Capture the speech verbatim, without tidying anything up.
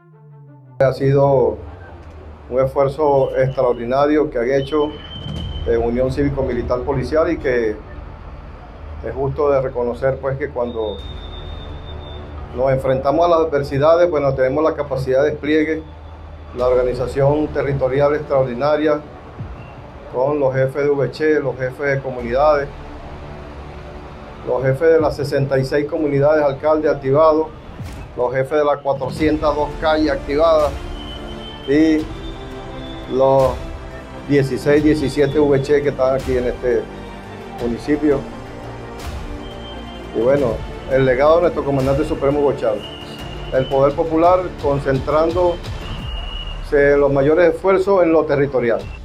Ha sido un esfuerzo extraordinario que han hecho en Unión Cívico-Militar Policial y que es justo de reconocer pues que cuando nos enfrentamos a las adversidades, bueno, tenemos la capacidad de despliegue, la organización territorial extraordinaria con los jefes de V C H E, los jefes de comunidades, los jefes de las sesenta y seis comunidades alcaldes activados, los jefes de las cuatrocientas dos calles activadas y los dieciséis, diecisiete V C H E que están aquí en este municipio. Y bueno, el legado de nuestro comandante supremo Hugo Chávez, el poder popular concentrándose los mayores esfuerzos en lo territorial.